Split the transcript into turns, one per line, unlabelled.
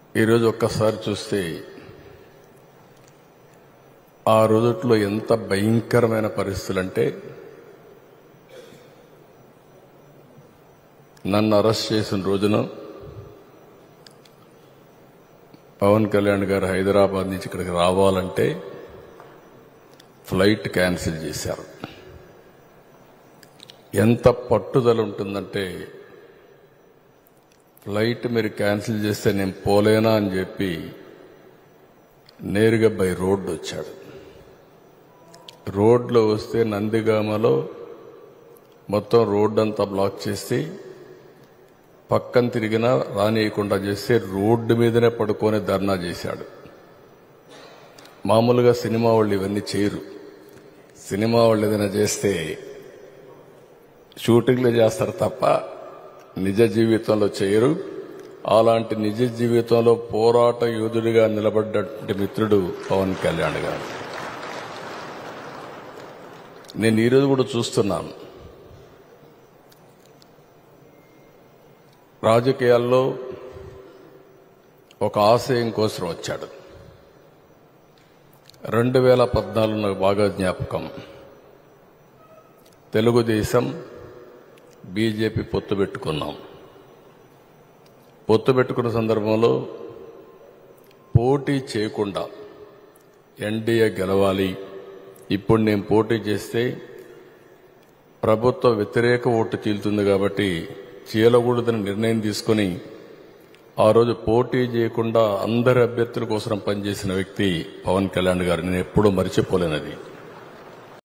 ఈరోజు ఒక్కసారి చూస్తే ఆ రోజుట్లో ఎంత భయంకరమైన పరిస్థితులంటే నన్ను అరెస్ట్ చేసిన రోజున పవన్ కళ్యాణ్ గారు హైదరాబాద్ నుంచి ఇక్కడికి రావాలంటే ఫ్లైట్ క్యాన్సిల్ చేశారు. ఎంత పట్టుదల ఉంటుందంటే ఫ్లైట్ మీరు క్యాన్సిల్ చేస్తే నేను పోలేనా అని చెప్పి నేరుగా బై రోడ్డు వచ్చాడు. రోడ్లో వస్తే నందిగామలో మొత్తం రోడ్డు అంతా బ్లాక్ చేసి పక్కన తిరిగినా రానియకుండా చేస్తే రోడ్డు మీదనే పడుకొని ధర్నా చేశాడు. మామూలుగా సినిమా వాళ్ళు ఇవన్నీ చేయరు. సినిమా వాళ్ళు ఏదైనా చేస్తే షూటింగ్లు చేస్తారు తప్ప నిజ జీవితంలో చేయరు. అలాంటి నిజ జీవితంలో పోరాట యోధుడిగా నిలబడ్డటువంటి మిత్రుడు పవన్ కళ్యాణ్ గారు. నేను ఈరోజు కూడా చూస్తున్నాను, రాజకీయాల్లో ఒక ఆశయం కోసం వచ్చాడు. 2014 నాకు బాగా జ్ఞాపకం. తెలుగుదేశం బీజేపీ పొత్తు పెట్టుకున్నాం. పొత్తు పెట్టుకున్న సందర్భంలో పోటీ చేయకుండా ఎన్డీఏ గెలవాలి, ఇప్పుడు నేను పోటీ చేస్తే ప్రభుత్వ వ్యతిరేక ఓటు చీలుతుంది కాబట్టి చీలకూడదని నిర్ణయం తీసుకుని ఆ రోజు పోటీ చేయకుండా అందరి అభ్యర్థుల కోసం పనిచేసిన వ్యక్తి పవన్ కళ్యాణ్ గారు. నేను ఎప్పుడూ మర్చిపోలేనది.